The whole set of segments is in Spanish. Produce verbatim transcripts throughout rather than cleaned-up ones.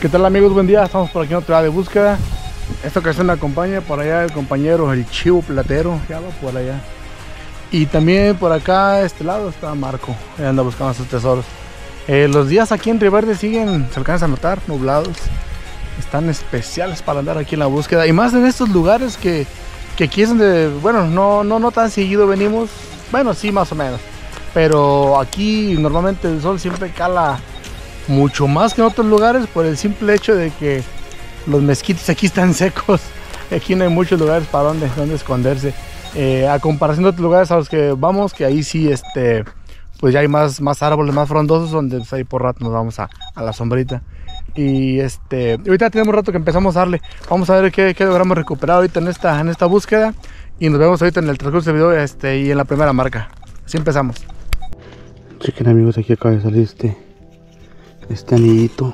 ¿Qué tal, amigos? Buen día, estamos por aquí en otra de búsqueda. Esta ocasión me acompaña por allá el compañero, el Chivo Platero, ya va por allá. Y también por acá, a este lado, está Marco, él anda buscando sus tesoros. Eh, los días aquí en Río Verde siguen, se alcanzan a notar, nublados. Están especiales para andar aquí en la búsqueda. Y más en estos lugares que, que aquí es donde, bueno, no, no, no tan seguido venimos. Bueno, sí, más o menos. Pero aquí normalmente el sol siempre cala mucho más que en otros lugares por el simple hecho de que los mezquites aquí están secos. Aquí no hay muchos lugares para donde, donde esconderse. Eh, a comparación de otros lugares a los que vamos, que ahí sí, este, pues ya hay más, más árboles, más frondosos, donde pues, ahí por rato nos vamos a, a la sombrita. Y este, ahorita tenemos un rato que empezamos a darle. Vamos a ver qué, qué logramos recuperar ahorita en esta, en esta búsqueda. Y nos vemos ahorita en el transcurso del video este, y en la primera marca. Así empezamos. Chequen, amigos, aquí acaba de salir este, este anillito.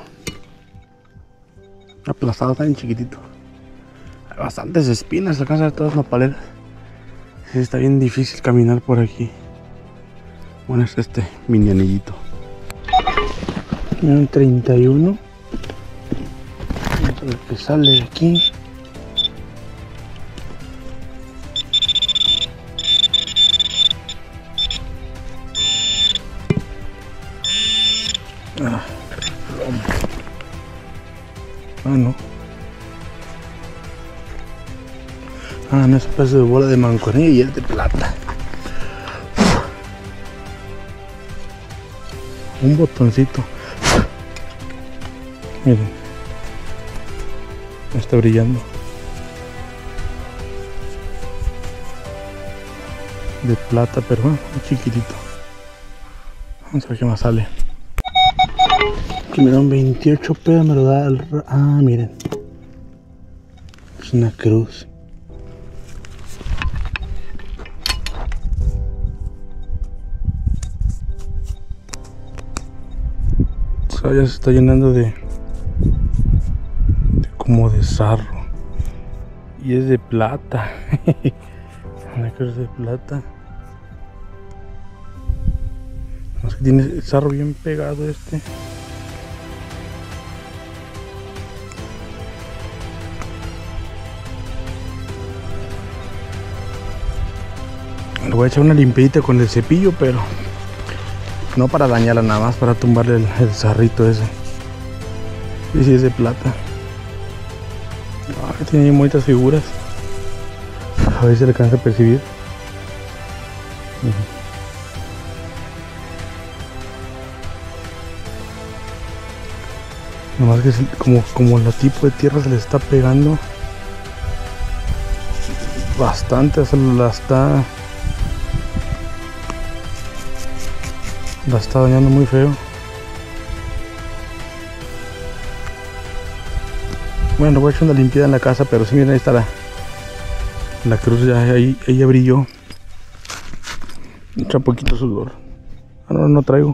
Aplastado, tan chiquitito. Hay bastantes espinas, se alcanzan a ver todas las nopaleras. Está bien difícil caminar por aquí. Bueno, es este mini anillito. Un treinta y uno. El que sale de aquí. Ah, ah no. Ah, no es un pedazo de bola de mancuernilla y es de plata. Un botoncito. Miren. Está brillando. De plata, pero bueno, muy chiquitito. Vamos a ver qué más sale. Aquí me da un veintiocho, pero me lo da el... Ah, miren. Es una cruz. O sea, ya se está llenando de, de como de sarro. Y es de plata. Una cruz de plata. Es que tiene el sarro bien pegado este. Le voy a echar una limpiadita con el cepillo, pero no para dañarla, nada más para tumbarle el, el sarrito ese. Y si es de plata. Ah, tiene bien bonitas figuras. A ver si le alcanza a percibir. Uh-huh. Nomás que es como, como el tipo de tierra se le está pegando bastante, se la está la está dañando muy feo. Bueno, voy a echar una limpieza en la casa, pero si miren, ahí está la, la cruz, ya ahí, ahí ya brilló. Echa poquito sudor. Ahora no traigo.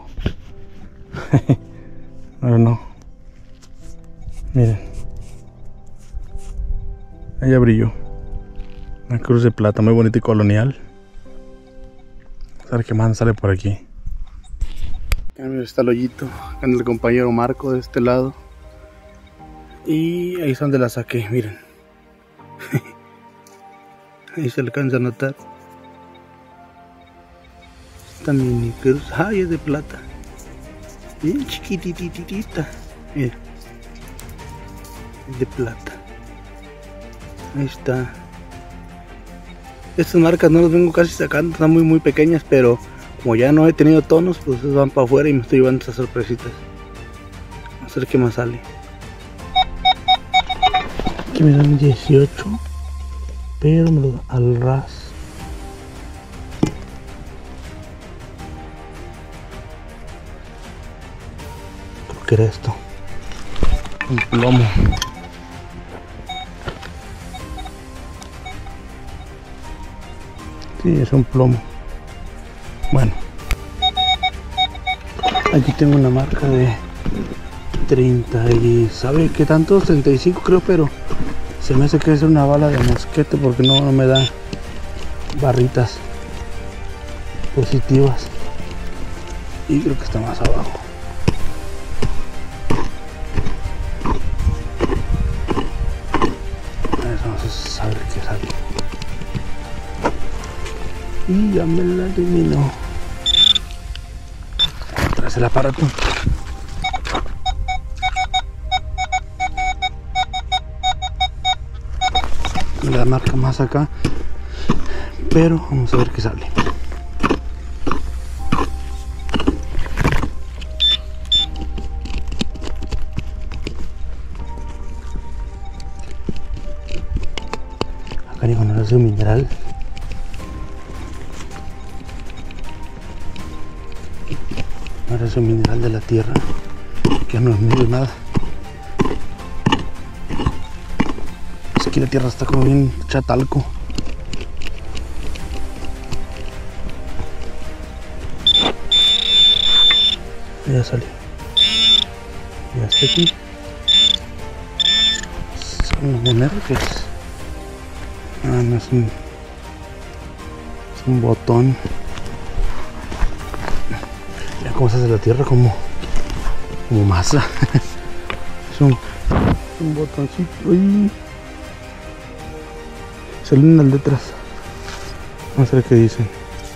Ahora no. Miren. Ahí ya brilló. Una cruz de plata muy bonita y colonial. A ver qué más sale por aquí. Acá está el hoyito. Acá en el compañero Marco de este lado. Y ahí es donde la saqué, miren. Ahí se alcanza a notar. Esta mini cruz. Ay, es de plata. Bien chiquitititita. Miren. Es de plata. Ahí está. Estas marcas no las vengo casi sacando, están muy muy pequeñas, pero como ya no he tenido tonos, pues van para afuera y me estoy llevando estas sorpresitas. Vamos a ver qué más sale. Aquí me dan dieciocho, pero me lo dan al ras. Creo que era esto. Un plomo. Sí, es un plomo. Bueno, aquí tengo una marca de treinta y ¿sabe qué tanto? treinta y cinco creo, pero se me hace que es una bala de mosquete porque no, no me da barritas positivas. Y creo que está más abajo. Y ya me la eliminó. Tras el aparato. La marca más acá. Pero vamos a ver qué sale. Acá digo, no es un mineral. Ahora es un mineral de la tierra, que no es muy nada. Es que la tierra está como bien chatalco. Ya salió. Ya está aquí. Es un monero que es. Ah, no es un. Es un botón. Ya como se hace la tierra como. Como masa. Es un. Un botoncito. Uy. Salen las letras. Vamos a ver qué dicen.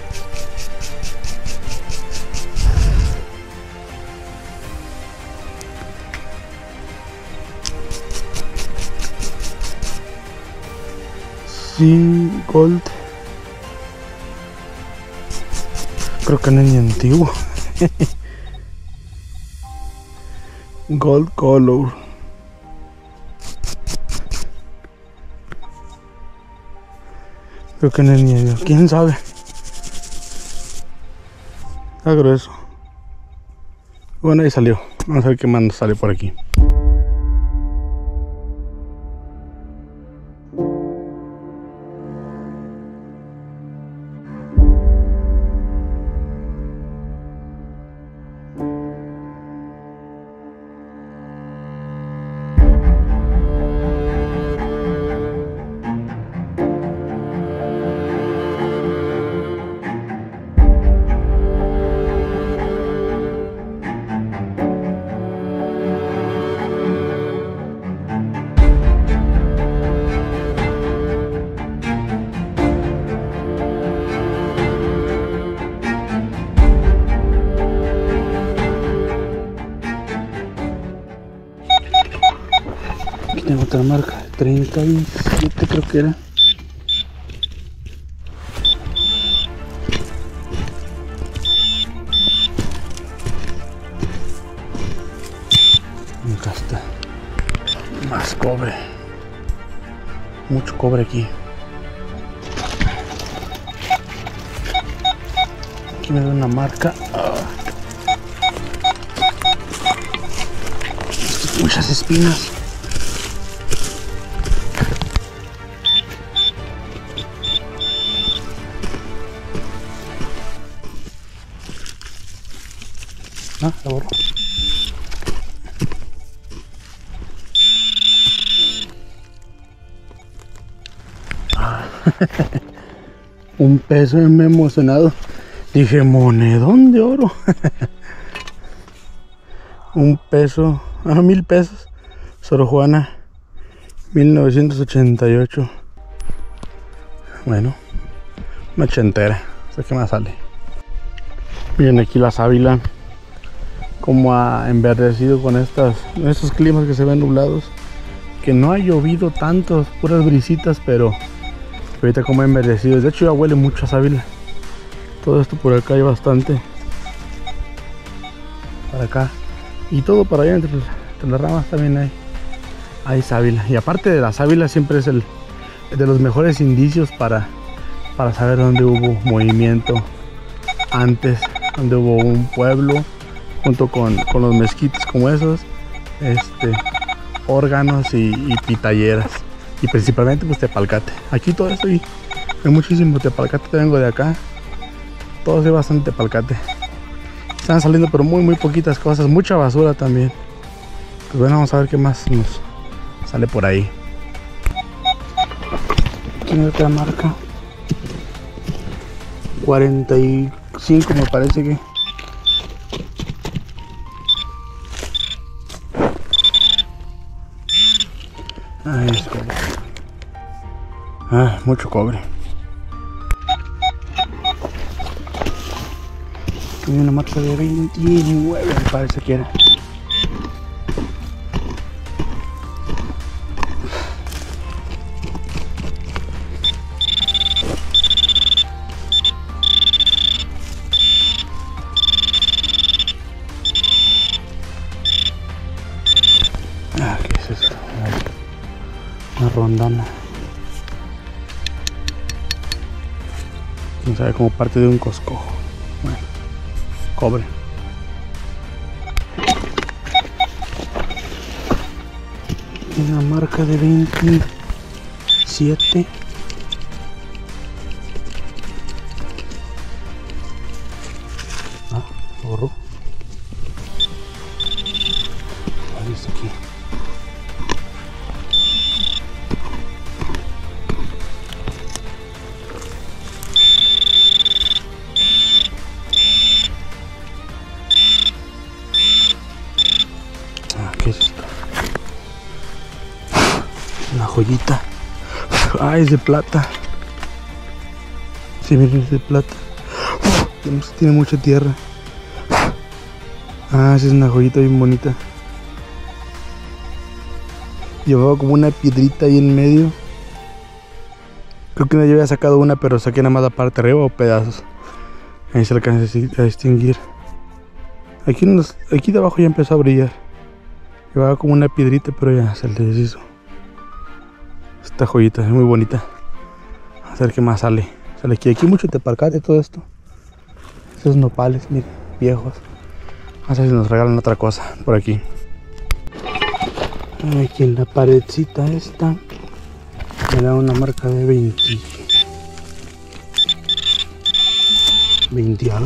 Sí, Gold. Creo que no es ni antiguo. Gold Color. Creo que no es ni antiguo. ¿Quién sabe? Está grueso. Bueno, ahí salió. Vamos a ver qué más nos sale por aquí. Aquí tengo otra marca, treinta y siete creo que era. Acá está. Más cobre. Mucho cobre aquí. Aquí me da una marca. Ah. Muchas espinas. Ah, la borro. Ah. Un peso, me he emocionado. Dije, monedón de oro. Un peso, ah, mil pesos. Sor Juana, mil novecientos ochenta y ocho. Bueno, una ochentera. No sé qué más sale. Miren aquí la sábila. Como ha enverdecido con estas, estos climas que se ven nublados, que no ha llovido tanto, puras brisitas, pero ahorita como ha enverdecido. De hecho ya huele mucho a sábila. Todo esto por acá hay bastante, para acá y todo para allá entre, entre las ramas también hay hay sábila. Y aparte de la sábila siempre es el de los mejores indicios para para saber dónde hubo movimiento antes, donde hubo un pueblo, junto con, con los mezquites como esos, este, órganos y, y pitaleras, y principalmente pues tepalcate. Aquí todo esto y hay muchísimo tepalcate, vengo de acá, todo es bastante tepalcate. Están saliendo pero muy muy poquitas cosas, mucha basura también. Pues bueno, vamos a ver qué más nos sale por ahí. Tiene otra marca, cuarenta y cinco me parece que. Ahí está. Ah, mucho cobre. Tiene una marca de veintinueve, me parece que era. Ah, ¿qué es esto? Una rondana. Quién sabe, como parte de un coscojo. Bueno, cobre. Una marca de veintisiete. Ah, borró. Ahí está aquí. ¿Qué es esto? Una joyita. Ah, es de plata. Sí, miren, es de plata. Tiene mucha tierra. Ah, esa es una joyita bien bonita. Llevaba como una piedrita ahí en medio. Creo que no había sacado una, pero saqué nada más la parte de arriba o pedazos. Ahí se alcanza a distinguir. Aquí, en los, aquí de abajo ya empezó a brillar. Llevaba como una piedrita, pero ya se le deshizo. Esta joyita es muy bonita. A ver qué más sale. Sale aquí. Aquí mucho tepalcate, todo esto. Esos nopales, miren, viejos. Vamos a ver si nos regalan otra cosa por aquí. Aquí en la paredcita esta me da una marca de veinte. veinte algo.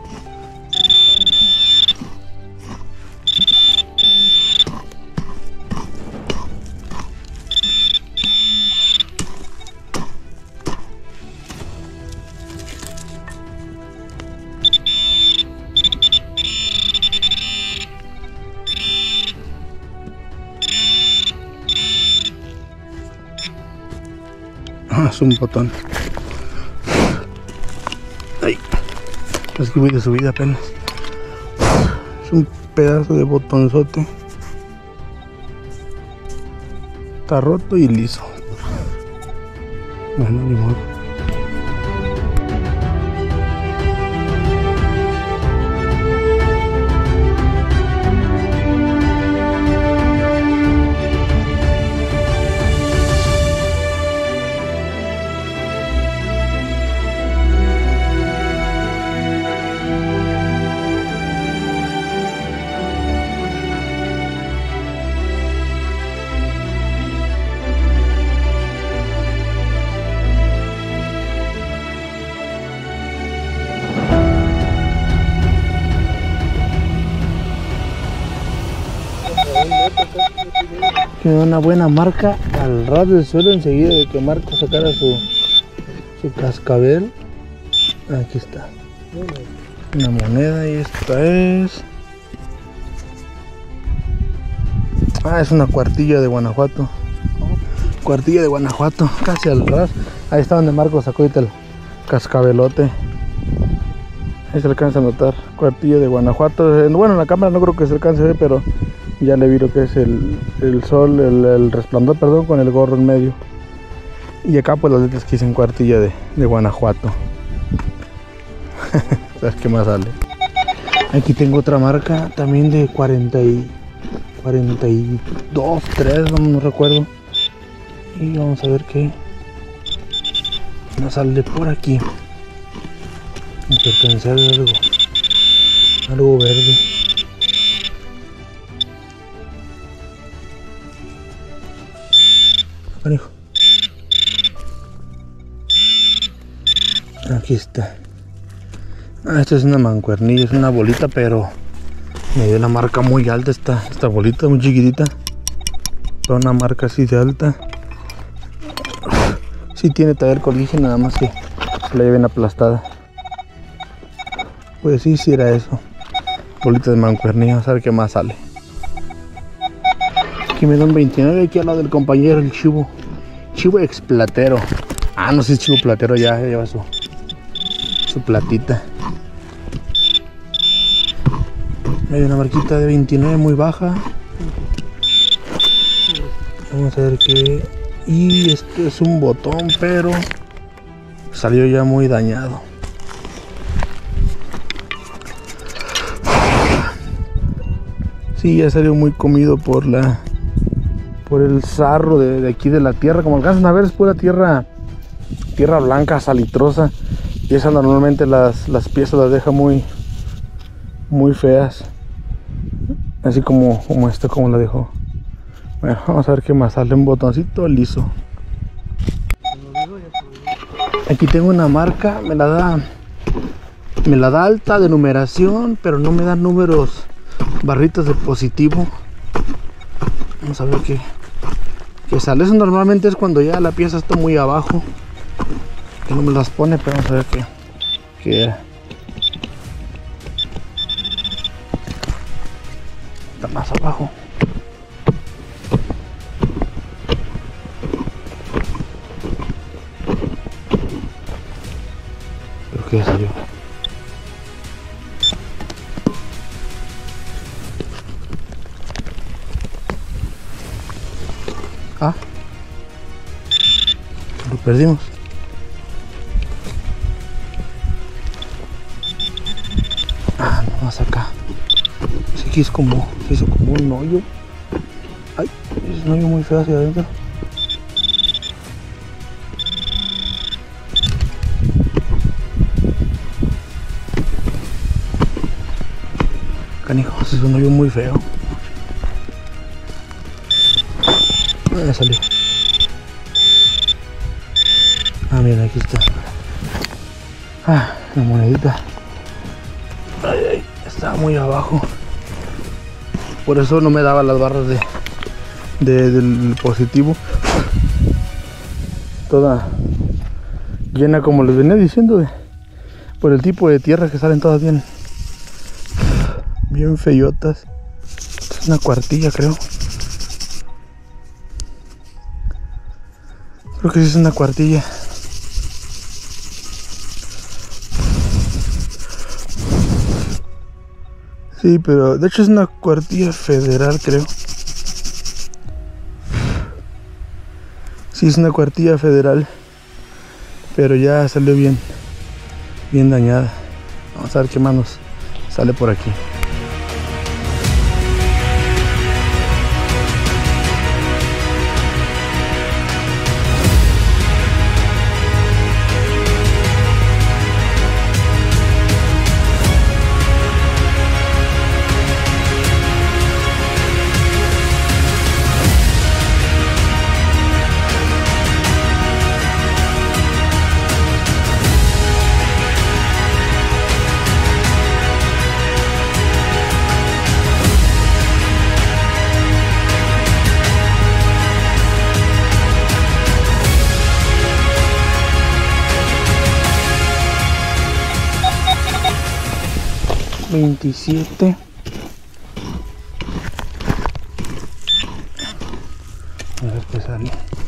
Es un botón. Ay, es que voy de subida apenas. Es un pedazo de botonzote. Está roto y liso. Bueno, ni modo. Quedó una buena marca al ras del suelo enseguida de que Marco sacara su, su cascabel. Aquí está una moneda y esta es... Ah, es una cuartilla de Guanajuato. Cuartilla de Guanajuato, casi al ras. Ahí está donde Marco sacó ahorita el cascabelote. Ahí se alcanza a notar, cuartilla de Guanajuato. Bueno, en la cámara no creo que se alcance a ver, pero ya le vi lo que es el, el sol, el, el resplandor, perdón, con el gorro en medio. Y acá pues las letras que dicen cuartilla de, de Guanajuato. ¿Sabes qué más sale? Aquí tengo otra marca también de cuarenta y dos, tres, no, no recuerdo. Y vamos a ver qué nos sale por aquí. Vamos a alcanzar algo, algo verde. Canijo. Aquí está. Ah, esta es una mancuernilla, es una bolita, pero me dio una marca muy alta esta, esta bolita, muy chiquitita. Pero una marca así de alta. Sí tiene taller colige, nada más que la lleven aplastada. Pues sí, sí era eso. Bolita de mancuernilla, vamos a ver qué más sale. Aquí me dan veintinueve, aquí al lado del compañero, el chivo. Chivo explatero. Ah, no sé si es chivo platero, ya, ya lleva su, su platita. Hay una marquita de veintinueve muy baja. Vamos a ver qué. Y este es un botón, pero salió ya muy dañado. Sí, ya salió muy comido por la por el sarro de, de aquí de la tierra. Como alcanzan a ver, es pura tierra tierra blanca, salitrosa, y esa normalmente las, las piezas las deja muy muy feas, así como, como esta, como la dejó. Bueno, vamos a ver qué más sale. Un botoncito liso. Aquí tengo una marca, me la da me la da alta de numeración, pero no me da números, barritas de positivo. Vamos a ver qué, qué sale. Eso normalmente es cuando ya la pieza está muy abajo, que no me las pone, pero vamos a ver qué, qué era. Está más abajo. Creo que ya salió. Ah, lo perdimos. Ah, no, más acá. Ese aquí es como, se hizo como un hoyo. Ay, es un hoyo muy feo hacia adentro. Canijos, es un hoyo muy feo. Ya salió. Ah, mira, aquí está. Ah, la monedita. Ay, ay, estaba muy abajo. Por eso no me daba las barras de, de del positivo. Toda llena, como les venía diciendo, de, por el tipo de tierra que salen todas bien, bien feyotas. Es una cuartilla, creo. Creo que sí es una cuartilla. Sí, pero de hecho es una cuartilla federal, creo. Sí, es una cuartilla federal, pero ya salió bien, bien dañada. Vamos a ver qué más nos sale por aquí. veintisiete. A ver qué sale.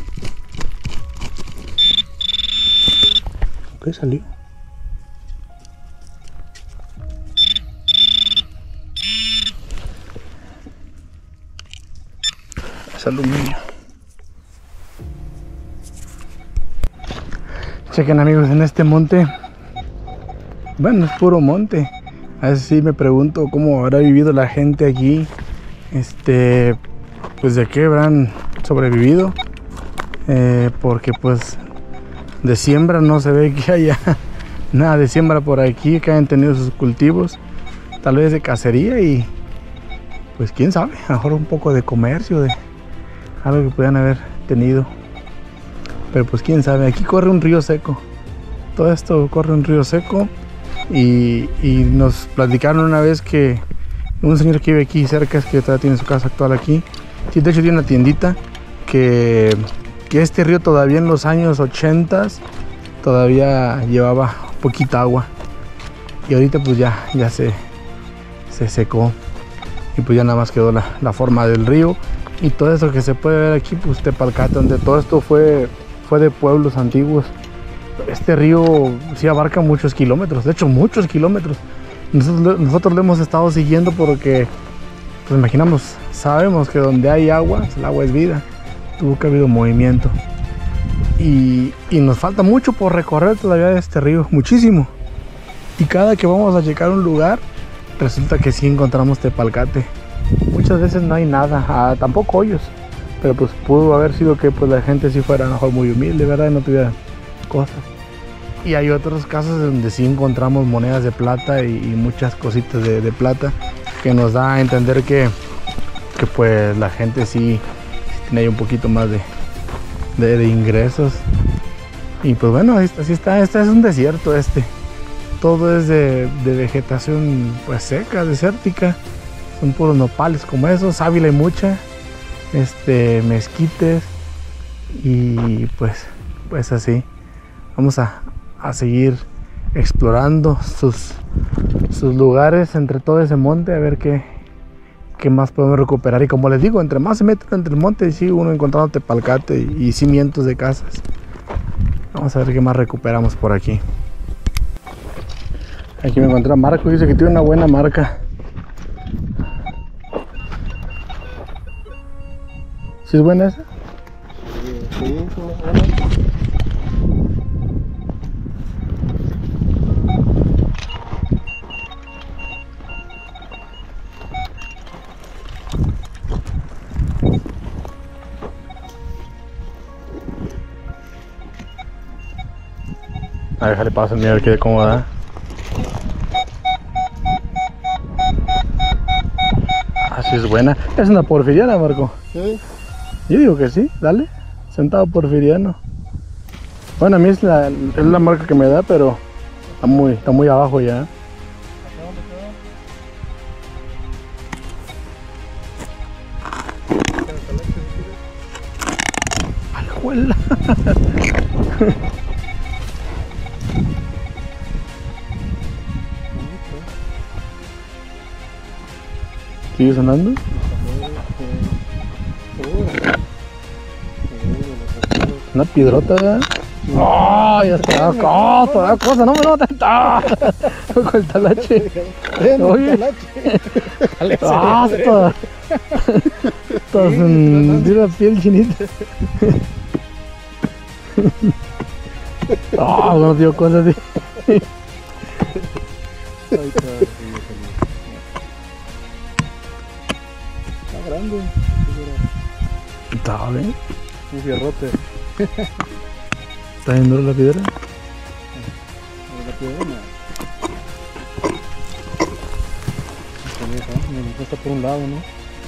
¿Qué salió? Es aluminio. Chequen, amigos, en este monte, bueno, es puro monte. A veces sí me pregunto cómo habrá vivido la gente aquí, este, pues de qué habrán sobrevivido, eh, porque pues de siembra no se ve que haya nada de siembra por aquí, que hayan tenido sus cultivos, tal vez de cacería y pues quién sabe, a lo mejor un poco de comercio, de algo que pudieran haber tenido, pero pues quién sabe. Aquí corre un río seco, todo esto corre un río seco. Y, y nos platicaron una vez que un señor que vive aquí cerca, es que todavía tiene su casa actual aquí, sí, de hecho tiene una tiendita, que, que este río todavía en los años ochenta todavía llevaba poquita agua, y ahorita pues ya, ya se, se secó, y pues ya nada más quedó la, la forma del río. Y todo eso que se puede ver aquí, pues Tepalcate, donde todo esto fue, fue de pueblos antiguos. Este río sí abarca muchos kilómetros, de hecho muchos kilómetros. Nosotros, nosotros lo hemos estado siguiendo porque, pues imaginamos, sabemos que donde hay agua, el agua es vida. Tuvo que haber habido movimiento. Y, y nos falta mucho por recorrer todavía de este río, muchísimo. Y cada que vamos a checar un lugar, resulta que sí encontramos tepalcate. Muchas veces no hay nada, ah, tampoco hoyos. Pero pues pudo haber sido que pues la gente sí fuera a lo mejor muy humilde, ¿verdad? Y no tuviera cosas. Y hay otros casos donde sí encontramos monedas de plata y, y muchas cositas de, de plata, que nos da a entender que, que pues la gente sí, sí tiene ahí un poquito más de, de, de ingresos. Y pues bueno, así está, este es un desierto este. Todo es de, de vegetación pues seca, desértica. Son puros nopales como esos, sábila y mucha, este, mezquites y pues, pues así. Vamos a, a seguir explorando sus, sus lugares entre todo ese monte, a ver qué, qué más podemos recuperar. Y como les digo, entre más se meten entre el monte, sigue uno encontrando tepalcate y, y cimientos de casas. Vamos a ver qué más recuperamos por aquí. Aquí me encontré a Marco, dice que tiene una buena marca. ¿Sí es buena esa? Sí, sí, es buena. A ver, déjale paso el mío a ver qué cómo va. Ah, sí es buena. Es una porfiriana, Marco. Sí. Yo digo que sí, dale. Centavo porfiriano. Bueno, a mí es la, es la marca que me da, pero está muy, está muy abajo ya. ¡A la abuela! ¿Sigue sonando? Una piedrota, ¿verdad? ¡Oh! Ya está. ¡Oh! Toda cosa, no me notes. ¡Ah! Con el talache. Oye. ¡Ah! Toda. Toda de una piel chinita. ¡Ah! No dio cosas así. Está grande. Está bien. Un fierrote. ¿Está bien dura la piedra? La piedra no. Está por un lado, ¿no?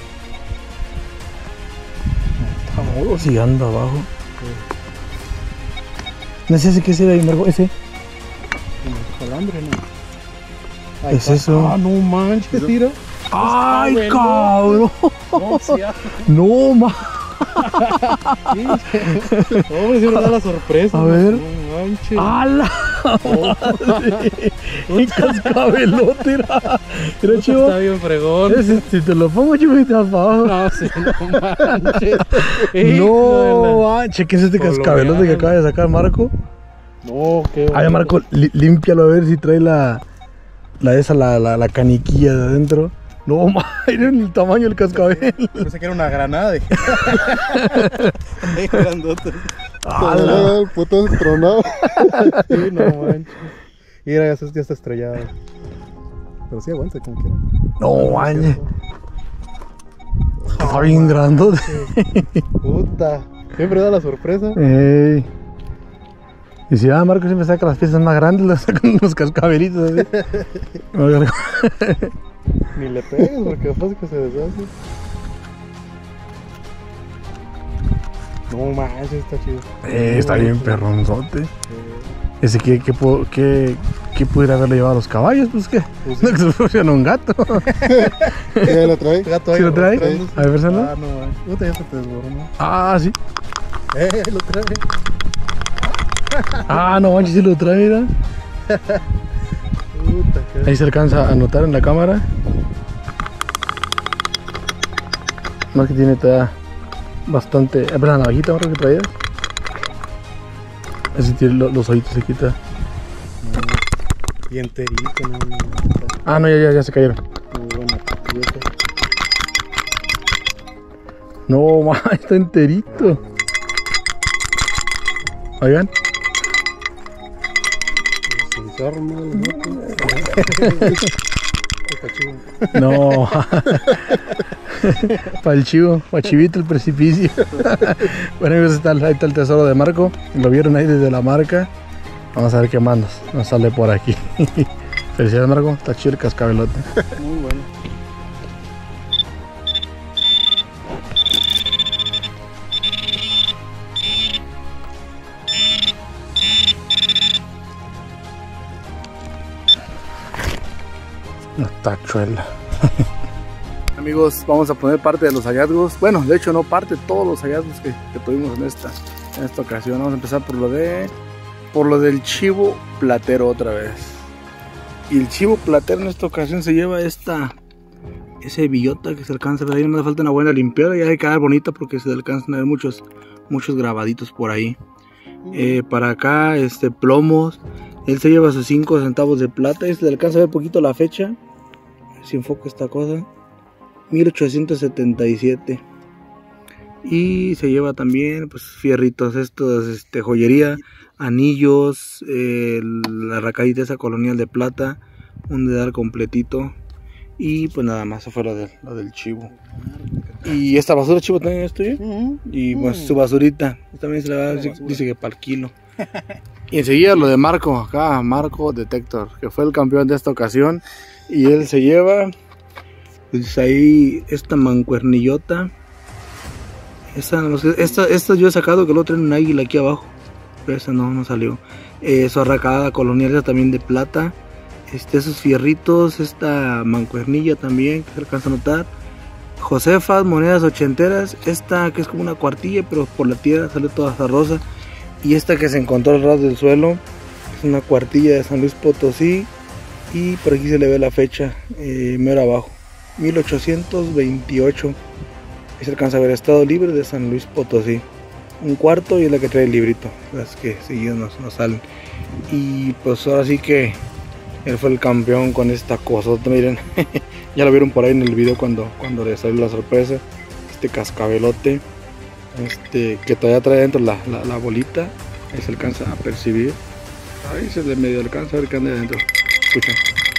Está mudo si anda abajo. ¿No es ese que se ve ahí, Marco? ¿Ese? Como calambre, ¿no? ¿Es eso? Ah, no manches, tira. ¡Ay, Está cabrón! No, sí, ah. No, ma. Sí. Hombre, sí me da la sorpresa. A ver. No manches. ¡Hala! ¡Qué cascabelote! Era, era chivo. Está bien fregón. Ese, si te lo pongo, chivo, y te vas para abajo. No, sí, no manches. No, manches, ¿qué es este cascabelote que acaba de sacar Marco? No, qué A ver, Marco, li límpialo a ver si trae la, la esa, la, la, la caniquilla de adentro. No, miren el tamaño del cascabel. Pensé que era una granada. De... grandote. ¡Hala! El puto tronado. Sí, no manches. Mira, ya, ya está estrellado. Pero sí aguanta como quiera. No, manches. Está bien grandote. Puta. Siempre da la sorpresa. Ey. Y si va, Marco siempre saca las piezas más grandes, las sacan unos cascabelitos así. Ni le pegues porque capaz que se deshace. No manches, está chido. Eh, está bien Sí. perronzote. Eh, Ese que, que, pu- que, que pudiera haberle llevado a los caballos, pues que Pues no que se fuera un gato. ¿Ya lo trae? Gato ahí ¿Sí lo trae? arrastrándose. A ver, versalo. Ah, no manches. Puta, ya se te desbornó. Ah, sí. Eh, lo trae. Ah, no manches, sí lo trae, mira. Puta, qué. Ahí se alcanza a notar en la cámara. Más que tiene todavía bastante. Es la navajita, Marco, que traías. Ese tiene lo- los ojitos, se quita. Y enterito, no, no, no. Ah, no, ya, ya, ya se cayeron. Muy buena pieza. No, ma, está enterito. Oigan. Se desarma el bote. No. Para el chivo, para Chivito el precipicio. Bueno, amigos, está, ahí está el tesoro de Marco. Lo vieron ahí desde la marca. Vamos a ver qué más nos, nos sale por aquí. Felicidades, Marco. Está chido el cascabelote. Muy bueno. Una tachuela. Amigos, vamos a poner parte de los hallazgos. Bueno, de hecho no parte, todos los hallazgos que, que tuvimos en esta, en esta ocasión. Vamos a empezar por lo de por lo del chivo platero otra vez. Y el chivo platero en esta ocasión se lleva esta ese billota que se alcanza a ver ahí. Me falta una buena limpiada y hay que quedar bonita porque se alcanzan a ver muchos muchos grabaditos por ahí. Eh, para acá, este plomos. Él se lleva sus cinco centavos de plata y se le alcanza a ver poquito la fecha. Si enfoco esta cosa, mil ochocientos setenta y siete. Y se lleva también pues fierritos estos, este, joyería, anillos, eh, la racadita esa colonial de plata, un dedal completito. Y pues nada más, eso fue lo, de, lo del chivo. Y esta basura, chivo, también es tuya. Uh-huh. Y pues uh-huh. su basurita, también se le va, dice, dice que para el kilo. Y enseguida lo de Marco, acá Marco Detector, que fue el campeón de esta ocasión. Y él se lleva, pues ahí, esta mancuernillota. Esta, esta, esta yo he sacado que luego traen un águila aquí abajo. Pero esa no, no salió. Eh, su arracada colonial esa también de plata. Este, esos fierritos, esta mancuernilla también, que se alcanza a notar. Josefas, monedas ochenteras. Esta que es como una cuartilla, pero por la tierra sale toda esa rosa. Y esta que se encontró al ras del suelo, es una cuartilla de San Luis Potosí. Y por aquí se le ve la fecha, eh, mero abajo, mil ochocientos veintiocho. Ahí se alcanza a ver Estado Libre de San Luis Potosí. Un cuarto y es la que trae el librito, las que seguidas nos, nos salen. Y pues ahora sí que él fue el campeón con esta cosota, miren. Ya lo vieron por ahí en el video cuando, cuando le salió la sorpresa. Este cascabelote, este, que todavía trae dentro la, la, la bolita. Ahí se alcanza a percibir. Ahí se le medio alcanza a ver que anda adentro. Escuchen.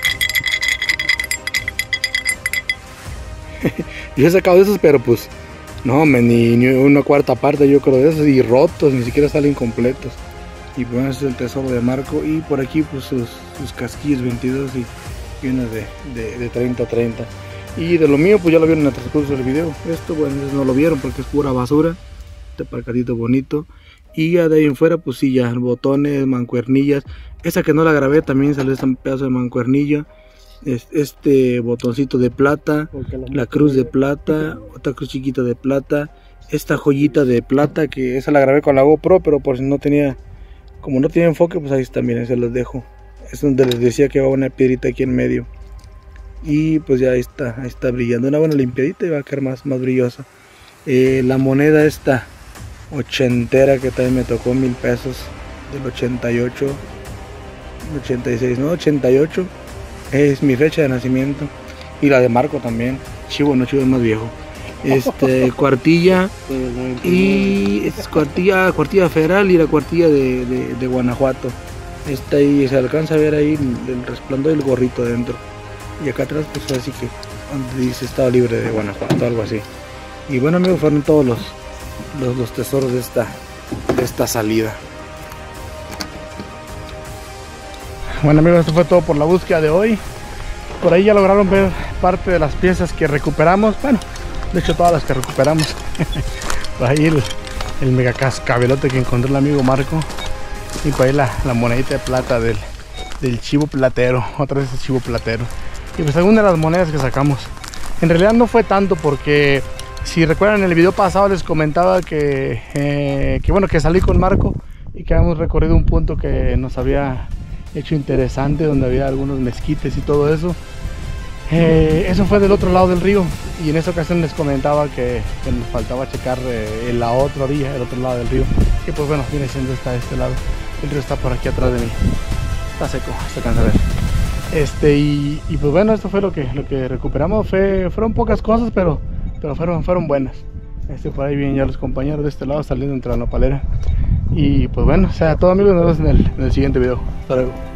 Yo he sacado de esos, pero pues no, me, ni, ni una cuarta parte yo creo de esos, y rotos, ni siquiera salen completos. Y bueno, ese es el tesoro de Marco. Y por aquí pues sus, sus casquillos veintidós y, y una de, de, de treinta treinta. Y de lo mío pues ya lo vieron en el transcurso del video. Esto bueno, no lo vieron porque es pura basura. Este parcadito bonito. Y ya de ahí en fuera pues sí, ya botones, mancuernillas. Esa que no la grabé también salió este pedazo de mancuernilla. Este botoncito de plata, la cruz de plata, otra cruz chiquita de plata, esta joyita de plata que esa la grabé con la GoPro, pero por si no tenía, como no tenía enfoque, pues ahí está, miren, se los dejo. Es donde les decía que va una piedrita aquí en medio. Y pues ya ahí está, ahí está brillando, una buena limpiadita y va a quedar más, más brillosa. Eh, la moneda esta ochentera que también me tocó, mil pesos, del ochenta y ocho, ochenta y seis, no, ochenta y ocho. Es mi fecha de nacimiento. Y la de Marco también. Chivo, no, Chivo es más viejo. Este, cuartilla. Y es cuartilla, cuartilla federal y la cuartilla de, de, de Guanajuato. Esta ahí se alcanza a ver ahí el, el resplandor del gorrito dentro. Y acá atrás pues así que donde dice Estado Libre de Guanajuato, algo así. Y bueno amigos, fueron todos los, los, los tesoros de esta, de esta salida. Bueno amigos, esto fue todo por la búsqueda de hoy. Por ahí ya lograron ver parte de las piezas que recuperamos. Bueno, de hecho todas las que recuperamos. Por ahí el, el mega cascabelote que encontró el amigo Marco. Y por ahí la, la monedita de plata del, del chivo platero. Otra vez el chivo platero. Y pues algunas de las monedas que sacamos. En realidad no fue tanto porque si recuerdan en el video pasado les comentaba que, eh, que bueno, que salí con Marco y que habíamos recorrido un punto que nos había hecho interesante, donde había algunos mezquites y todo eso. Eh, eso fue del otro lado del río, y en esa ocasión les comentaba que, que nos faltaba checar eh, en la otra orilla, el otro lado del río, que pues bueno, viene siendo esta de este lado. El río está por aquí atrás de mí, está seco, se alcanza a ver. Este, y, y pues bueno, esto fue lo que, lo que recuperamos. Fue, fueron pocas cosas, pero, pero fueron, fueron buenas. Este, por ahí vienen ya los compañeros de este lado saliendo entre la nopalera. Y pues bueno, o sea, todo amigos, nos vemos en el, en el siguiente video. Hasta luego.